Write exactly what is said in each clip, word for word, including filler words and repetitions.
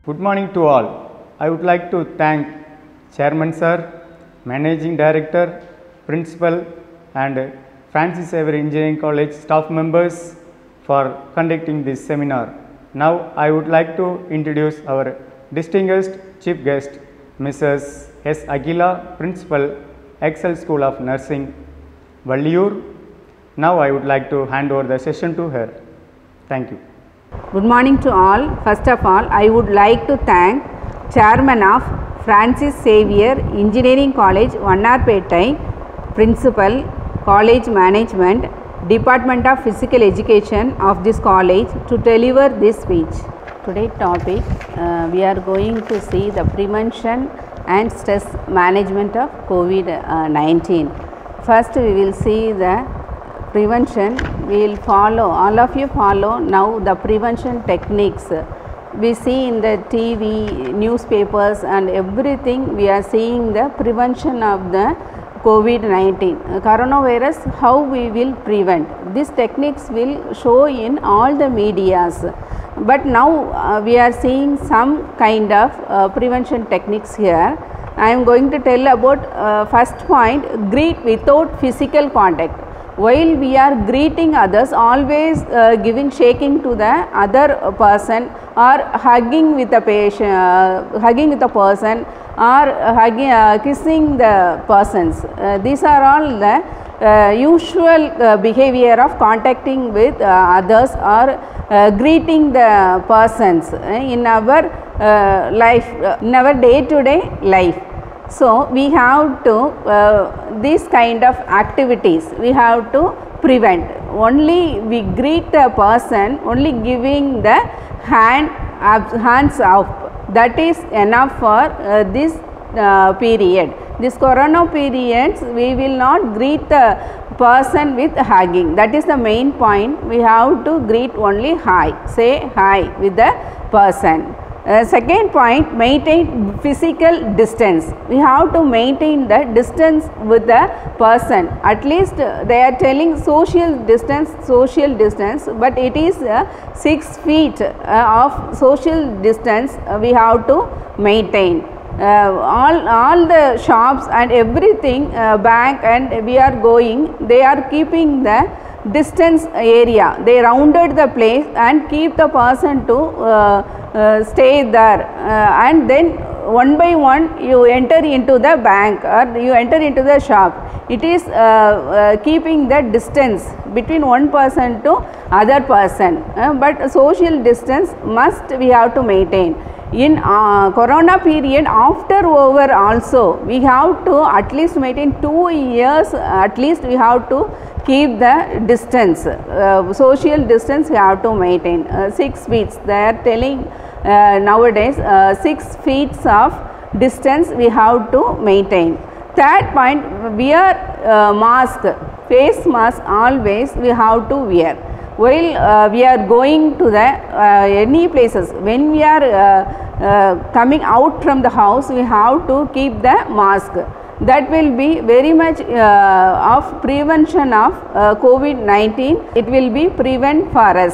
Good morning to all. I would like to thank Chairman Sir, Managing Director, Principal and Francis Xavier Engineering College staff members for conducting this seminar. Now I would like to introduce our distinguished chief guest, Missus S. Aguila, Principal, Excel School of Nursing, Valliyur. Now I would like to hand over the session to her. Thank you. Good morning to all. First of all, I would like to thank Chairman of Francis Xavier Engineering College, Vannarpettai, Principal, College Management, Department of Physical Education of this college to deliver this speech. Today's topic, uh, we are going to see the prevention and stress management of COVID nineteen. First, we will see the prevention. We will follow, all of you follow now the prevention techniques. We see in the T V, newspapers and everything, we are seeing the prevention of the COVID nineteen. Coronavirus, how we will prevent. These techniques will show in all the medias. But now uh, we are seeing some kind of uh, prevention techniques here. I am going to tell about uh, first point, greet without physical contact. While we are greeting others, always uh, giving shaking to the other person or hugging with a patient, uh, hugging with a person or hugging, uh, kissing the persons. Uh, these are all the uh, usual uh, behavior of contacting with uh, others or uh, greeting the persons uh, in our uh, life, uh, in our day-to-day life. So we have to uh, these kind of activities we have to prevent. Only we greet the person, only giving the hand uh, hands up, that is enough for uh, this uh, period. This corona periods we will not greet the person with hugging. That is the main point. We have to greet only hi, say hi with the person. Uh, second point, maintain physical distance. We have to maintain the distance with the person. At least uh, they are telling social distance, social distance, but it is uh, six feet uh, of social distance uh, we have to maintain. Uh, all, all the shops and everything, uh, bank and we are going, they are keeping the distance area. They rounded the place and keep the person to uh, uh, stay there uh, and then one by one you enter into the bank or you enter into the shop. It is uh, uh, keeping the distance between one person to other person, uh, but social distance must we have to maintain. In uh, corona period after over also we have to at least maintain two years, at least we have to keep the distance, uh, social distance we have to maintain. Uh, six feet, they are telling uh, nowadays uh, six feet of distance we have to maintain. Third point, wear uh, mask, face mask always we have to wear. While uh, we are going to the uh, any places, when we are uh, uh, coming out from the house, we have to keep the mask. That will be very much uh, of prevention of uh, COVID nineteen. It will be prevent for us.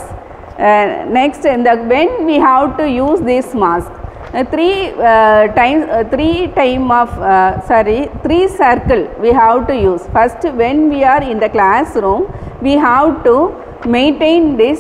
Uh, next, in the, when we have to use this mask, uh, three uh, times, uh, three time of uh, sorry, three circle we have to use. First, when we are in the classroom, we have to maintain this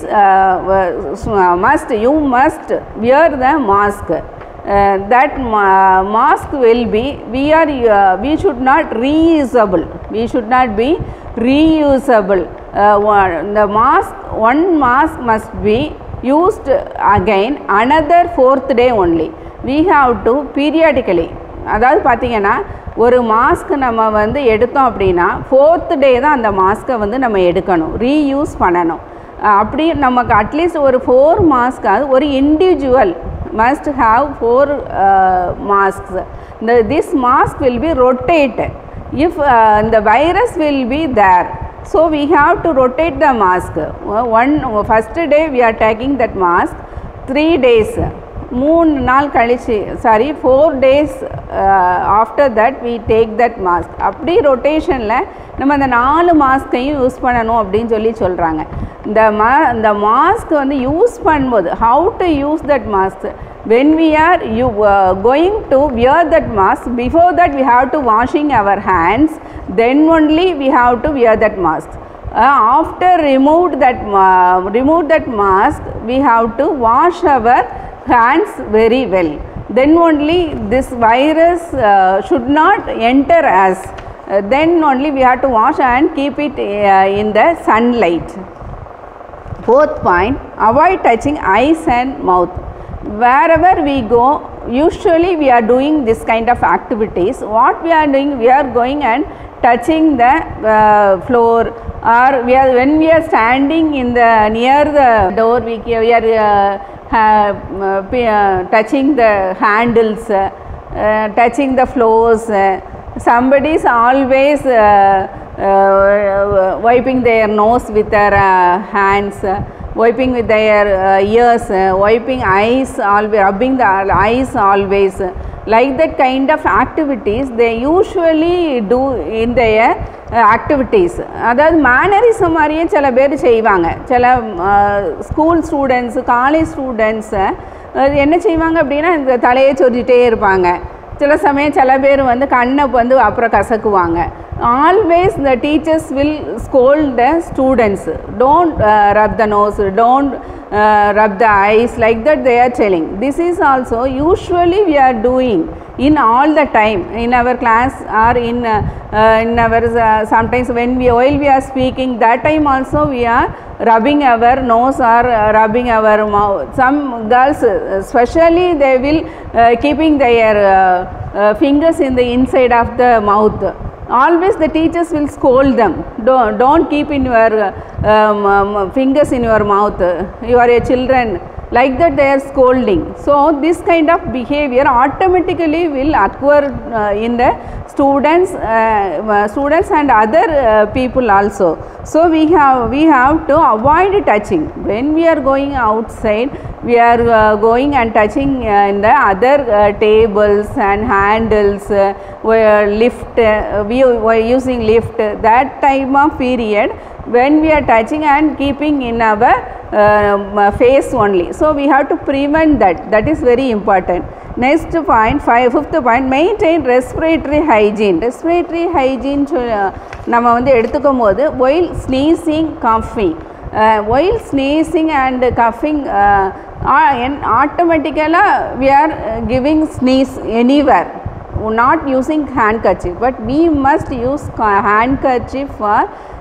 uh, uh, must. You must wear the mask. Uh, that ma mask will be, we are uh, we should not reusable, we should not be reusable. Uh, one, the mask, one mask must be used again another fourth day only. We have to periodically, அதாவது பார்த்தீங்கன்னா ஒரு mask நம்ம வந்து எடுத்தோம் அப்படின்னா fourth day தான் அந்த மாஸ்க்கை வந்து நம்ம எடுக்கணும், ரீயூஸ் பண்ணணும். அப்படி நமக்கு அட்லீஸ்ட் ஒரு ஃபோர் மாஸ்க்காவது ஒரு individual must have four uh, masks. The, this mask will be rotated if uh, the virus will be there. So we have to rotate the mask. One first day we are taking that mask, three days, moon naal kalichi, sorry, four days uh, after that we take that mask. Appdi rotation la நம்ம அந்த நாலு மாஸ்கையும் use பண்ணணும் அப்படின்னு சொல்லி சொல்கிறாங்க. இந்த மா இந்த மாஸ்க் வந்து யூஸ் பண்ணும்போது how to use that mask, when we are you uh, going to wear that mask, before that we have to washing our hands, then only we have to wear that mask. Uh, after removed that uh, removed that mask, we have to wash our hands very well, then only this virus uh, should not enter us. Uh, then only we have to wash and keep it uh, in the sunlight. Fourth point, avoid touching eyes and mouth. Wherever we go, usually we are doing this kind of activities. What we are doing, we are going and touching the uh, floor, or we are, when we are standing in the near the door, we, we are uh, uh, uh, touching the handles, uh, uh, touching the floors. Uh, somebody is always uh, uh, wiping their nose with their uh, hands, uh, wiping with their uh, ears, uh, wiping eyes, always rubbing the eyes always. Like that kind of activities they usually do in their uh, activities. அதாவது mannerism மாதிரியே சில பேர் செய்வாங்க. சில school students, college students என்ன செய்வாங்க அப்படின்னா, இந்த தலையை சொரிஞ்சிட்டே இருப்பாங்க. சில சமயம் சில பேர் வந்து கண்ணை வந்து அப்புறம் கசக்குவாங்க. Always the teachers will scold the students, don't uh, rub the nose, don't uh, rub the eyes, like that they are telling. This is also usually we are doing in all the time in our class, or in uh, uh, in our uh, sometimes when we while we are speaking, that time also we are rubbing our nose or uh, rubbing our mouth. Some girls especially they will uh, keeping their uh, uh, fingers in the inside of the mouth. Always the teachers will scold them, don't, don't keep in your um, um, fingers in your mouth, you are a children, like that they are scolding. So this kind of behavior automatically will occur uh, in the students uh, students and other uh, people also. So we have we have to avoid touching. When we are going outside, we are uh, going and touching uh, in the other uh, tables and handles, uh, where lift, uh, we were using lift, that time of period when we are touching and keeping in our uh, face only. So we have to prevent that. That is very important. Next point, five, fifth point, maintain respiratory hygiene. Respiratory hygiene நம்ம வந்து எடுத்துக்கும் போது while sneezing, coughing, uh, while sneezing and coughing, uh, automatically we are giving sneeze anywhere, not using handkerchief, but we must use handkerchief for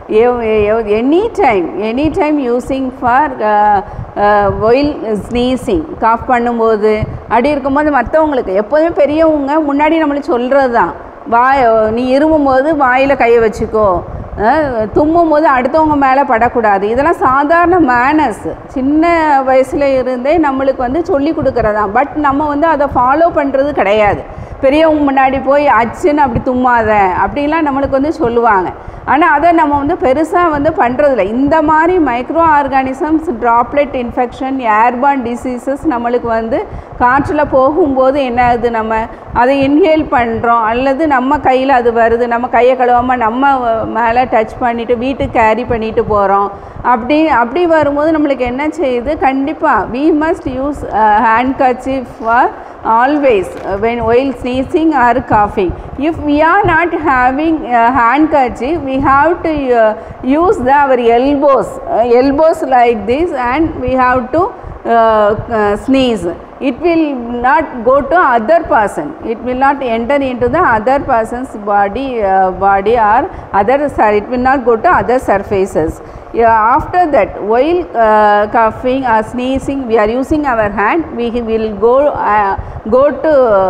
any time, any time using for uh, uh, while sneezing, cough பண்ணும்போது. அப்படி இருக்கும்போது மற்றவங்களுக்கு எப்போதுமே பெரியவங்க முன்னாடி நம்மளுக்கு சொல்கிறது தான், வாய் நீ இருமும் போது வாயில் கையை வச்சுக்கோ, தும்மும் போது அடுத்தவங்க மேலே படக்கூடாது. இதெல்லாம் சாதாரண மேனர்ஸ், சின்ன வயசில் இருந்தே நம்மளுக்கு வந்து சொல்லி கொடுக்குறதான். பட் நம்ம வந்து அதை ஃபாலோ பண்ணுறது கிடையாது. பெரியவங்க முன்னாடி போய் அச்சுன்னு அப்படி தும்மாத அப்படிலாம் நம்மளுக்கு வந்து சொல்லுவாங்க. ஆனால் அதை நம்ம வந்து பெருசாக வந்து பண்ணுறதில்ல. இந்த மாதிரி micro organisms, droplet infection, airborne diseases நம்மளுக்கு வந்து காற்றில் போகும்போது என்ன ஆகுது, நம்ம அதை இன்ஹேல் பண்ணுறோம், அல்லது நம்ம கையில் அது வருது, நம்ம கையை கழுவாமல் நம்ம மேலே டச் பண்ணிவிட்டு வீட்டுக்கு கேரி பண்ணிட்டு போகிறோம். அப்படி அப்படி வரும்போது நம்மளுக்கு என்ன செய்யுது, கண்டிப்பாக we must use uh, handkerchief for always uh, when while sneezing or coughing. If we are not having a handkerchief, we have to uh, use the, our elbows uh, elbows like this, and we have to uh, uh, sneeze. It will not go to other person, it will not enter into the other person's body uh, body or other, sorry, it will not go to other surfaces. Yeah, after that, while uh, coughing or sneezing, we are using our hand, we will go uh, go to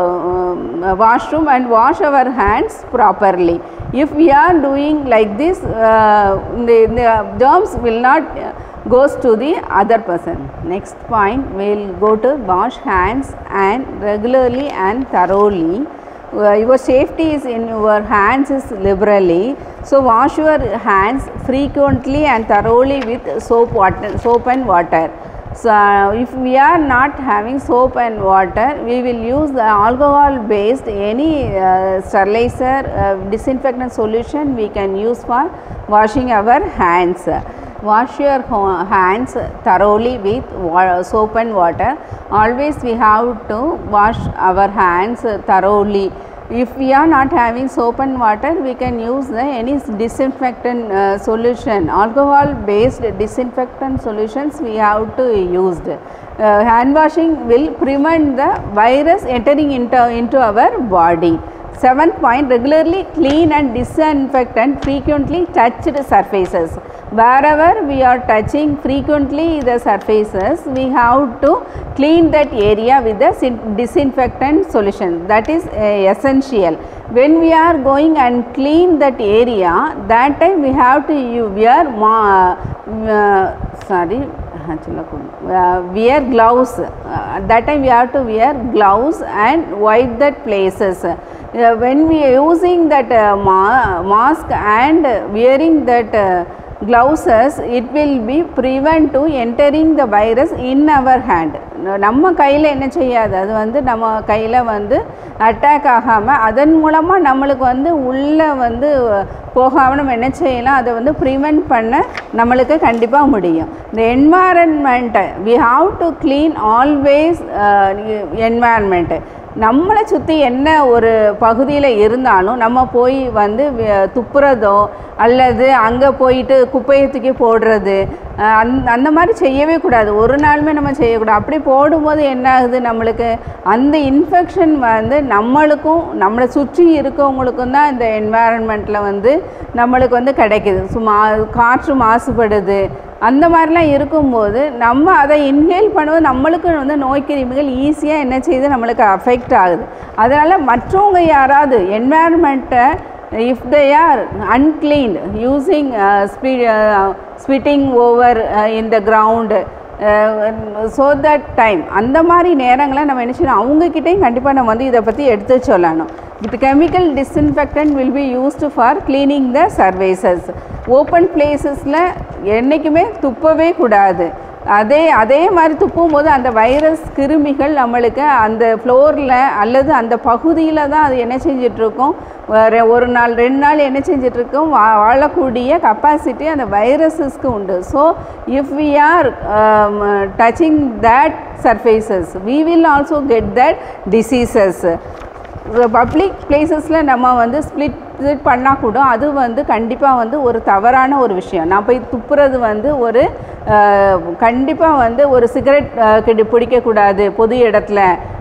uh, washroom and wash our hands properly. If we are doing like this, uh, the, the germs will not uh, goes to the other person. Next point, we will go to wash hands and regularly and thoroughly. Uh, your safety is in your hands is liberally, so wash your hands frequently and thoroughly with soap water soap and water. So uh, if we are not having soap and water, we will use the alcohol based any uh, sterilizer, uh, disinfectant solution we can use for washing our hands. wash your hands thoroughly with soap and water. Always we have to wash our hands thoroughly. If we are not having soap and water, we can use the any disinfectant uh, solution. Alcohol based disinfectant solutions we have to use. Uh, hand washing will prevent the virus entering into, into our body. Seventh point, regularly clean and disinfect and frequently touched surfaces. Wherever we are touching frequently the surfaces, we have to clean that area with the disinfectant solution. That is uh, essential. When we are going and clean that area, that time we have to wear uh, sorry Uh, wear gloves. Uh, that time we have to wear gloves and wipe that places. Uh, when we are using that uh, ma mask and wearing that uh, gloves, it will be prevent to entering the virus in our hand. நம்ம கையில் என்ன செய்யாது, அது வந்து நம்ம கையில் வந்து attack ஆகாமல் அதன் மூலமாக நம்மளுக்கு வந்து உள்ளே வந்து போகாமல் நம்ம என்ன செய்யலாம், அதை வந்து ப்ரிவெண்ட் பண்ண நம்மளுக்கு கண்டிப்பாக முடியும். இந்த என்வாரன்மெண்ட்டை we have to clean always environment. நம்மளை சுற்றி என்ன ஒரு பகுதியில் இருந்தாலும் நம்ம போய் வந்து துப்புறதோ அல்லது அங்கே போயிட்டு குப்பையை தூக்கி போடுறது அந் அந்த மாதிரி செய்யவே கூடாது. ஒரு நாளுமே நம்ம செய்யக்கூடாது. அப்படி போடும்போது என்ன ஆகுது, நம்மளுக்கு அந்த இன்ஃபெக்ஷன் வந்து நம்மளுக்கும் நம்மளை சுற்றி இருக்கவங்களுக்கும் தான் இந்த என்வாரன்மெண்ட்டில் வந்து நம்மளுக்கு வந்து கிடைக்கிது. சும்மா காற்று மாசுபடுது, அந்த மாதிரிலாம் இருக்கும்போது நம்ம அதை இன்ஹேல் பண்ணும்போது நம்மளுக்கு வந்து நோய் கிருமிகள் ஈஸியாக என்ன செய்யுது, நம்மளுக்கு அஃபெக்ட் ஆகுது. அதனால் மற்றவங்க யாராவது என்வாரன்மெண்ட்டை if they are uncleaned using uh, spit, uh, spitting over uh, in the ground, uh, so that time அந்த மாதிரி நேரங்களை நம்ம என்ன செய்யணும், அவங்கக்கிட்டையும் கண்டிப்பாக நம்ம வந்து இதை பற்றி எடுத்து சொல்லணும். With chemical disinfectant will be used for cleaning the surfaces. Open பிளேசஸில் என்றைக்குமே துப்பவே கூடாது. அதே அதே மாதிரி துப்பும் போது அந்த வைரஸ் கிருமிகள் நம்மளுக்கு அந்த ஃப்ளோரில் அல்லது அந்த பகுதியில் தான் அது என்ன செஞ்சிட்ருக்கோம், ஒரு நாள் ரெண்டு நாள் என்ன செஞ்சிட்ருக்கோம், வா வாழக்கூடிய கப்பாசிட்டி அந்த வைரஸஸ்க்கு உண்டு. So if we are touching that surfaces we will also get that diseases. Public பிளேசஸில் நம்ம வந்து ஸ்ப்ளிட் ஸ்ப்ளிட் பண்ணால் கூட அது வந்து கண்டிப்பாக வந்து ஒரு தவறான ஒரு விஷயம். நான் போய் துப்புறது வந்து ஒரு கண்டிப்பாக வந்து ஒரு சிகரெட் கிட்ட பிடிக்கக்கூடாது, பொது இடத்துல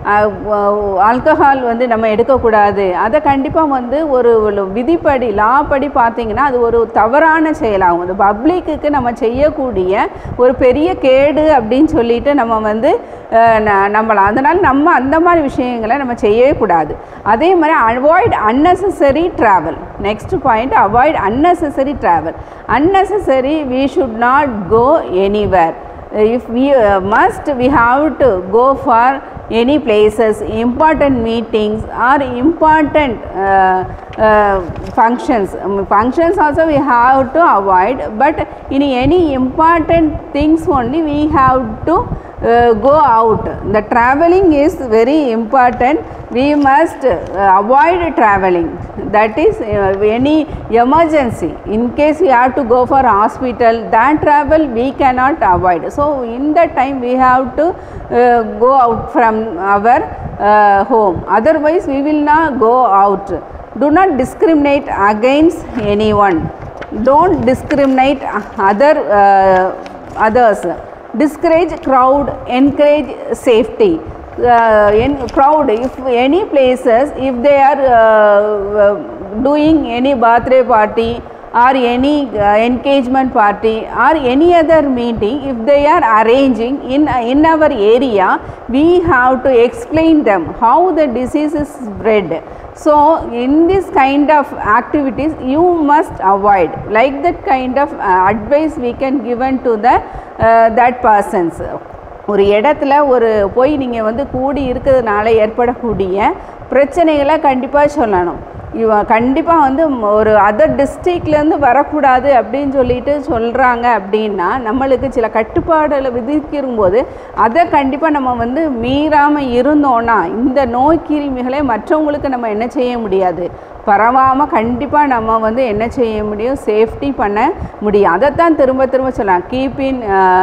ஆல்கஹால் வந்து நம்ம எடுக்கக்கூடாது. அதை கண்டிப்பாக வந்து ஒரு விதிப்படி லா படி பார்த்திங்கன்னா அது ஒரு தவறான செயலாகும். அது பப்ளிக்கு நம்ம செய்யக்கூடிய ஒரு பெரிய கேடு அப்படின்னு சொல்லிட்டு நம்ம வந்து நம்மளாம். அதனால் நம்ம அந்த மாதிரி விஷயங்களை நம்ம செய்யவே கூடாது. அதே மாதிரி avoid unnecessary travel. Next point, avoid unnecessary travel. unnecessary we should not go anywhere. If we uh, must, we have to go for any places, important meetings or important uh, uh, functions. Um, functions also we have to avoid, but in any important things only we have to uh, go out. The traveling is very important. We must uh, avoid traveling. That is uh, any emergency. In case we have to go for hospital, that travel we cannot avoid. So in that time we have to uh, go out from our uh, home. Otherwise we will not go out. Do not discriminate against anyone. Don't discriminate other uh, others. Discourage crowd, encourage safety. Uh, in crowd, if any places, if they are uh, uh, doing any birthday party or any uh, engagement party or any other meeting, if they are arranging in in our area, we have to explain them how the disease is spread. So in this kind of activities you must avoid. Like that kind of uh, advice we can given to the uh, that persons. ஒரு இடத்துல ஒரு போய் நீங்கள் வந்து கூடி இருக்கிறதுனால ஏற்படக்கூடிய பிரச்சனைகளை கண்டிப்பாக சொல்லணும். இவன் கண்டிப்பாக வந்து ஒரு அதர் டிஸ்ட்ரிக்ட்லேருந்து வரக்கூடாது அப்படின்னு சொல்லிட்டு சொல்கிறாங்க அப்படின்னா நம்மளுக்கு சில கட்டுப்பாடுகளை விதிக்கும்போது அதை கண்டிப்பாக நம்ம வந்து மீறாமல் இருந்தோன்னா இந்த நோய் கிருமிகளை மற்றவங்களுக்கு நம்ம என்ன செய்ய முடியாது, பரவாமல் கண்டிப்பாக நம்ம வந்து என்ன செய்ய முடியும், சேஃப்டி பண்ண முடியும். அதைத்தான் திரும்ப திரும்ப சொல்லலாம், keep in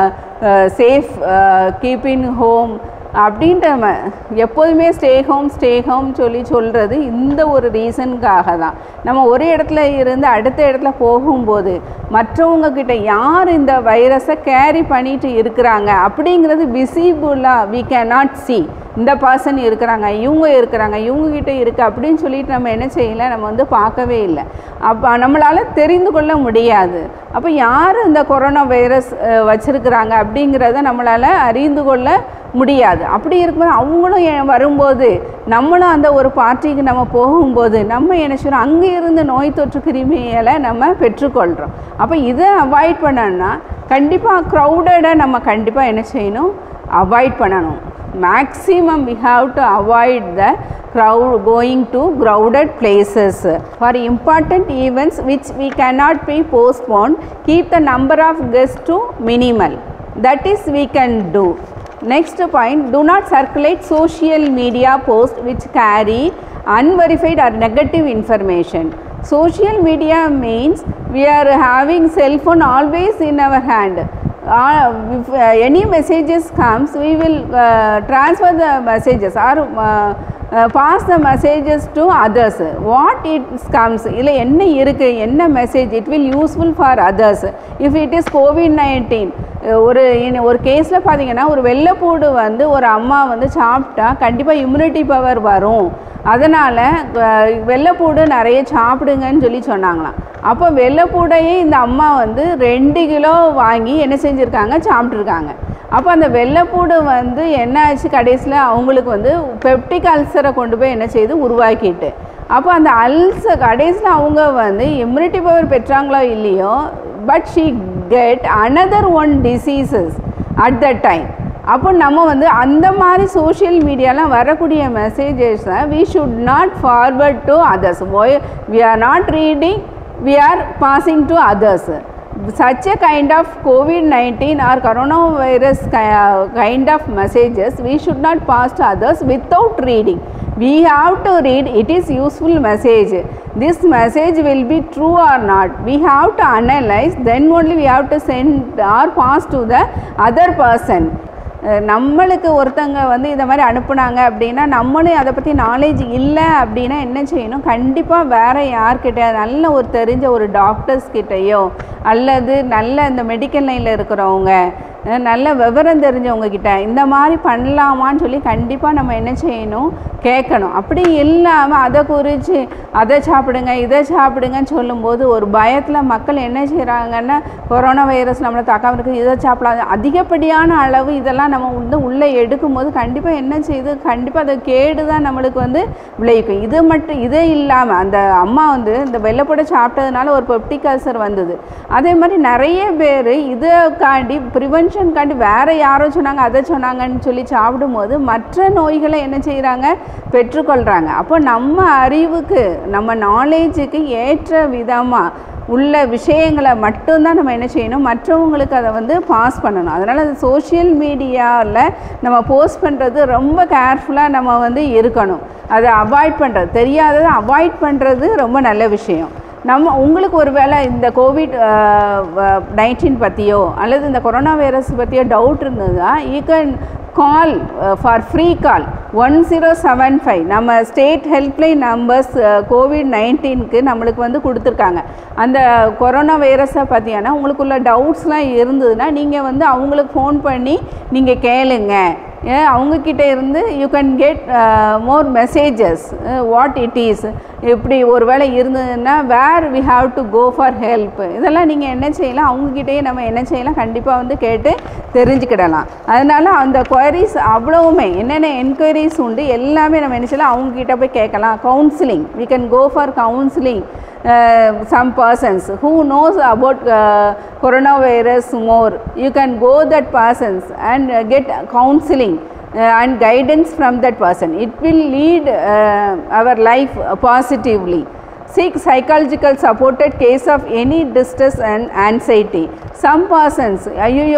safe, keep in home அப்படின்ற நம்ம எப்போதுமே ஸ்டே ஹோம் ஸ்டே ஹோம் சொல்லி சொல்கிறது இந்த ஒரு ரீசனுக்காக தான். நம்ம ஒரு இடத்துல இருந்து அடுத்த இடத்துல போகும்போது மற்றவங்க கிட்ட யார் இந்த வைரஸை கேரி பண்ணிட்டு இருக்கிறாங்க அப்படிங்கிறது விசிபிளாக வி கேன் நாட் சி. இந்த பர்சன் இருக்கிறாங்க, இவங்க இருக்கிறாங்க, இவங்ககிட்ட இருக்குது அப்படின்னு சொல்லிட்டு நம்ம என்ன செய்யலை, நம்ம வந்து பார்க்கவே இல்லை. அப்போ நம்மளால் தெரிந்து கொள்ள முடியாது. அப்போ யார் இந்த கொரோனா வைரஸ் வச்சுருக்கிறாங்க அப்படிங்கிறத நம்மளால் அறிந்து கொள்ள முடியாது. அப்படி இருக்கும்போது அவங்களும் வரும்போது நம்மளும் அந்த ஒரு பார்ட்டிக்கு நம்ம போகும்போது நம்ம என்ன செய்யறோம், அங்கே இருந்து நோய் தொற்று கிருமிகளை நம்ம பெற்றுக்கொள்கிறோம். அப்போ இதை அவாய்ட் பண்ணணும்னா கண்டிப்பாக க்ரௌடடை நம்ம கண்டிப்பாக என்ன செய்யணும், அவாய்ட் பண்ணணும். Maximum we have to avoid the crowd, going to crowded places. For important events which we cannot be postponed, keep the number of guests to minimal. That is we can do. Next point, do not circulate social media posts which carry unverified or negative information. Social media means we are having cell phone always in our hand. Uh, if uh, any messages comes, we will uh, transfer the messages or uh, uh, pass the messages to others. What it comes, இல்லை என்ன இருக்கு, என்ன message, it will useful for others. If it is COVID nineteen, ஒரு ஒரு கேஸில் பார்த்தீங்கன்னா ஒரு வெள்ளைப்பூடு வந்து ஒரு அம்மா வந்து சாப்பிட்டா கண்டிப்பாக இம்யூனிட்டி பவர் வரும், அதனால் வெள்ளைப்பூடு நிறைய சாப்பிடுங்கன்னு சொல்லி சொன்னாங்களாம். அப்போ வெள்ளைப்பூடையே இந்த அம்மா வந்து ரெண்டு கிலோ வாங்கி என்ன செஞ்சுருக்காங்க, சாப்பிட்ருக்காங்க. அப்போ அந்த வெள்ளைப்பூடு வந்து என்ன ஆச்சு, கடைசியில் அவங்களுக்கு வந்து பெப்டிக் அல்சரை கொண்டு போய் என்ன செய்து உருவாக்கிட்டு, அப்போ அந்த அல்சர் கடைசியில் அவங்க வந்து இம்யூனிட்டி பவர் பெற்றாங்களோ இல்லையோ, but she get another one diseases at the time. அப்போ நம்ம வந்து அந்த மாதிரி சோஷியல் மீடியாலாம் வரக்கூடிய மெசேஜஸை we should not forward to others. We are not reading, we are passing to others. Such a kind of COVID nineteen or coronavirus kind of messages we should not pass to others without reading. We have to read, it is useful message, this message will be true or not. We have to analyze, then only we have to send or pass to the other person. நம்மளுக்கு ஒருத்தங்க வந்து இந்த மாதிரி அனுப்புனாங்க அப்படின்னா நம்மளும் அதை பற்றி நாலேஜ் இல்லை அப்படின்னா என்ன செய்யணும், கண்டிப்பாக வேறு யார்கிட்ட நல்ல ஒரு தெரிஞ்ச ஒரு டாக்டர்ஸ் கிட்டேயோ அல்லது நல்ல இந்த மெடிக்கல் லைனில் இருக்கிறவங்க நல்ல விவரம் தெரிஞ்சவங்க கிட்ட இந்த மாதிரி பண்ணலாமான்னு சொல்லி கண்டிப்பாக நம்ம என்ன செய்யணும், கேட்கணும். அப்படி இல்லாமல் அதை குறித்து அதை சாப்பிடுங்க இதை சாப்பிடுங்கன்னு சொல்லும்போது ஒரு பயத்தில் மக்கள் என்ன செய்கிறாங்கன்னா, கொரோனா வைரஸ் நம்மளை தாக்காமல் இருக்குது, இதை சாப்பிடாது, அதிகப்படியான அளவு இதெல்லாம் நம்ம வந்து உள்ளே எடுக்கும்போது கண்டிப்பாக என்ன செய்யுது, கண்டிப்பாக அதை கேடு தான் நம்மளுக்கு வந்து விளைவிக்கும். இது மட்டும் இதே இல்லாமல் அந்த அம்மா வந்து இந்த வெள்ளைப்பூடை சாப்பிட்டதுனால ஒரு பெப்டிக் அல்சர் வந்தது. அதே மாதிரி நிறைய பேர் இதைக்காண்டி ப்ரிவென்ஷனுக்காண்டி வேறு யாரோ சொன்னாங்க அதை சொன்னாங்கன்னு சொல்லி சாப்பிடும்போது மற்ற நோய்களை என்ன செய்கிறாங்க, பெற்றுக்கொள்கிறாங்க. அப்போ நம்ம அறிவுக்கு நம்ம நாலேஜுக்கு ஏற்ற விதமாக உள்ள விஷயங்களை மட்டும்தான் நம்ம என்ன செய்யணும், மற்றவங்களுக்கு அதை வந்து பாஸ் பண்ணணும். அதனால் அது சோஷியல் மீடியாவில் நம்ம போஸ்ட் பண்ணுறது ரொம்ப கேர்ஃபுல்லாக நம்ம வந்து இருக்கணும். அதை அவாய்ட் பண்ணுறது, தெரியாததை அவாய்ட் பண்ணுறது ரொம்ப நல்ல விஷயம். நம்ம உங்களுக்கு ஒரு வேளை இந்த கோவிட் நைன்டீன் பற்றியோ அல்லது இந்த கொரோனா வைரஸ் பற்றியோ டவுட் இருந்ததுன்னா you can call for free call one zero seven five நம்ம ஸ்டேட் ஹெல்ப்லைன் நம்பர்ஸ் கோவிட் நைன்டீனுக்கு நம்மளுக்கு வந்து கொடுத்துருக்காங்க. அந்த கொரோனா வைரஸை பற்றியான உங்களுக்குள்ள டவுட்ஸ்லாம் இருந்ததுன்னா நீங்கள் வந்து அவங்களுக்கு ஃபோன் பண்ணி நீங்கள் கேளுங்க. ஏன் அவங்கக்கிட்ட இருந்து you can get more messages what it is, இப்படி ஒரு வேளை இருந்ததுன்னா where we have to go for help, இதெல்லாம் நீங்கள் என்ன செய்யலாம், அவங்கக்கிட்டேயே நம்ம என்ன செய்யலாம், கண்டிப்பாக வந்து கேட்டு தெரிஞ்சுக்கிடலாம். அதனால் அந்த குவரிஸ் அவ்வளவுமே என்னென்ன என்கொயரிஸ் உண்டு எல்லாமே நம்ம என்ன செய்யலாம், அவங்கக்கிட்ட போய் கேட்கலாம். Counselling, we can go for counselling. Uh, some persons who knows about uh, coronavirus more, you can go that persons and uh, get counseling uh, and guidance from that person. It will lead uh, our life positively. Seek psychological supported case of any distress and anxiety. Some persons, ஐயோ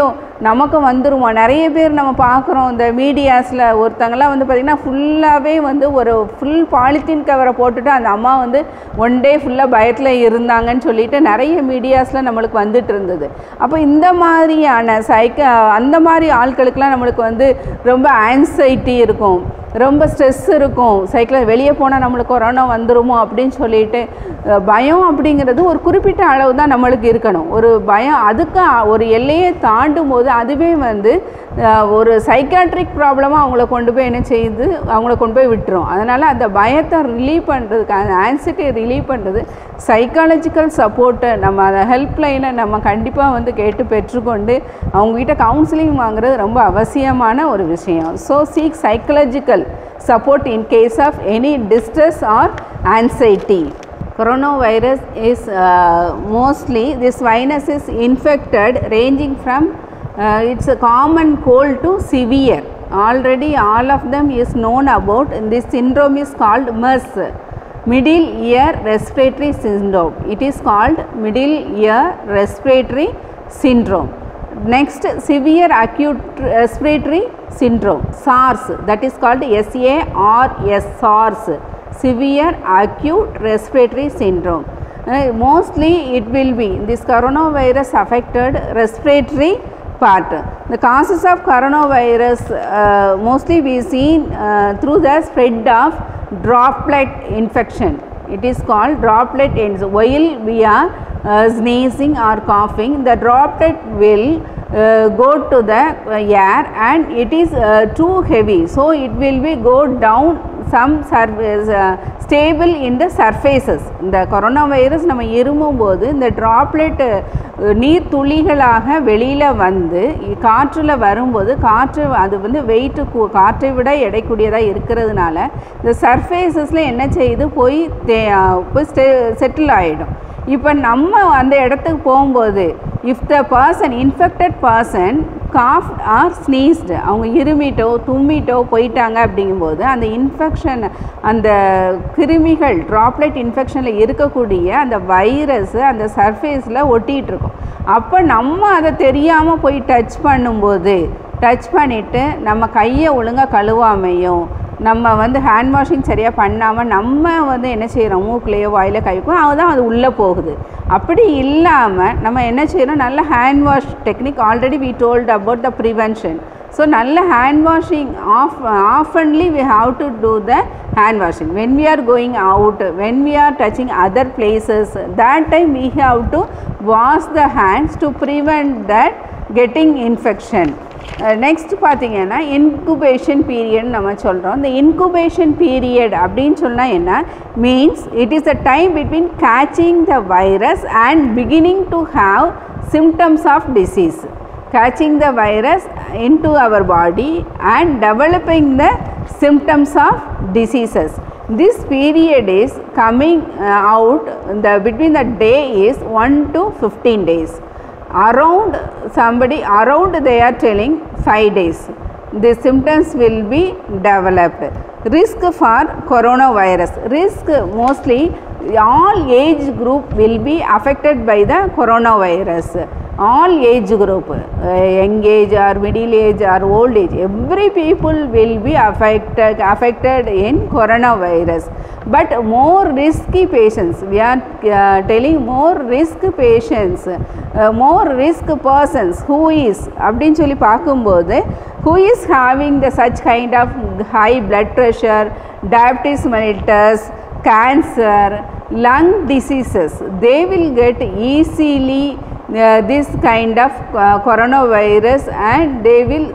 நமக்கு வந்துருமா. நிறைய பேர் நம்ம பார்க்குறோம் இந்த மீடியாஸில் ஒருத்தங்களாம் வந்து பார்த்திங்கன்னா ஃபுல்லாகவே வந்து ஒரு ஃபுல் பாலித்தீன் கவரை போட்டுட்டு அந்த அம்மா வந்து ஒன் டே ஃபுல்லாக பயத்தில் இருந்தாங்கன்னு சொல்லிட்டு நிறைய மீடியாஸில் நம்மளுக்கு வந்துட்டு இருந்தது. அப்போ இந்த மாதிரியான சைக்க அந்த மாதிரி ஆட்களுக்கெலாம் நம்மளுக்கு வந்து ரொம்ப ஆன்சைட்டி இருக்கும், ரொம்ப ஸ்ட்ரெஸ் இருக்கும், சைக்கிளில் வெளியே போனால் நம்மளுக்கு கொரோனா வந்துருமோ அப்படின்னு சொல்லிட்டு பயம் அப்படிங்கிறது ஒரு குறிப்பிட்ட அளவு தான் நம்மளுக்கு இருக்கணும். ஒரு பயம் அதுக்கு ஒரு எல்லையை தாண்டும் போது அதுவே வந்து ஒரு சைக்காட்ரிக் ப்ராப்ளமாக அவங்கள கொண்டு போய் என்ன செய்யுது, அவங்கள கொண்டு போய் விட்டுரும். அதனால் அந்த பயத்தை ரிலீவ் பண்ணுறதுக்கு, அந்த ஆன்சைட்டியை ரிலீவ் பண்ணுறது சைக்காலஜிக்கல் சப்போர்ட்டை நம்ம அந்த ஹெல்ப்லைனை நம்ம கண்டிப்பாக வந்து கேட்டு பெற்றுக்கொண்டு அவங்ககிட்ட கவுன்சிலிங் வாங்குறது ரொம்ப அவசியமான ஒரு விஷயம். So seek psychological support in case of any distress or anxiety. Coronavirus is uh, mostly this virus is infected ranging from uh, it's a common cold to severe. Already all of them is known about. This syndrome is called MERS, middle ear respiratory syndrome. It is called middle ear respiratory syndrome. Next, severe acute respiratory syndrome, SARS, that is called S A R S, SARS, severe acute respiratory syndrome. Uh, mostly it will be this coronavirus affected respiratory part. The causes of coronavirus uh, mostly we seen uh, through the spread of droplet infection. It is called droplet infection. While we are uh, sneezing or coughing, the droplet will uh, go to the air and it is uh, too heavy, so it will be go down some surface uh, stable in the surfaces. இந்த corona virus நம்ம இருமும்போது இந்த droplet நீர் துளிகளாக வெளியில் வந்து காற்றில் வரும்போது காற்று அது வந்து வெயிட்டு காற்றை விட எடைக்கூடியதாக இருக்கிறதுனால இந்த சர்ஃபேஸஸில் என்ன செய்யுது போய் போய் செட்டில் ஆகிடும். இப்போ நம்ம அந்த இடத்துக்கு போகும்போது if the person infected person coughed or sneezed, அவங்க இருமிட்டோ தும்மிட்டோ போயிட்டாங்க அப்படிங்கும்போது அந்த இன்ஃபெக்ஷன் அந்த கிருமிகள் ட்ராப்லெட் இன்ஃபெக்ஷனில் இருக்கக்கூடிய அந்த வைரஸ் அந்த சர்ஃபேஸில் ஒட்டிகிட்டு இருக்கும். அப்போ நம்ம அதை தெரியாமல் போய் டச் பண்ணும்போது டச் பண்ணிவிட்டு நம்ம கையை ஒழுங்காக கழுவாமையும் நம்ம வந்து ஹேண்ட் வாஷிங் சரியாக பண்ணாமல் நம்ம வந்து என்ன செய்கிறோம் மூக்குலையோ வாயில கைக்கும் அதுதான் அது உள்ளே போகுது. அப்படி இல்லாமல் நம்ம என்ன செய்கிறோம், நல்ல hand wash technique already we told about the prevention. So நல்ல hand washing of oftenly we have to do the hand washing when we are going out, when we are touching other places, that time we have to wash the hands to prevent that getting infection. Next பார்த்திங்கன்னா incubation period நம்ம சொல்கிறோம். இந்த incubation period அப்படின்னு சொன்னால் என்ன means it is a time between catching the virus and beginning to have symptoms of disease. Catching the virus into our body and developing the symptoms of diseases. This period is coming uh, out the between the day is one to fifteen days. Around somebody around they are telling five days. The symptoms will be developed. Risk for coronavirus. Risk mostly all age group will be affected by the coronavirus. All age group, uh, young age or middle age or old age, every people will be affected affected in coronavirus. But more risky patients, we are uh, telling more risk patients, uh, more risk persons who is அப்படினு சொல்லி பார்க்கும்போது who is having the such kind of high blood pressure, diabetes mellitus, cancer, lung diseases, they will get easily Uh, this kind of uh, coronavirus and they will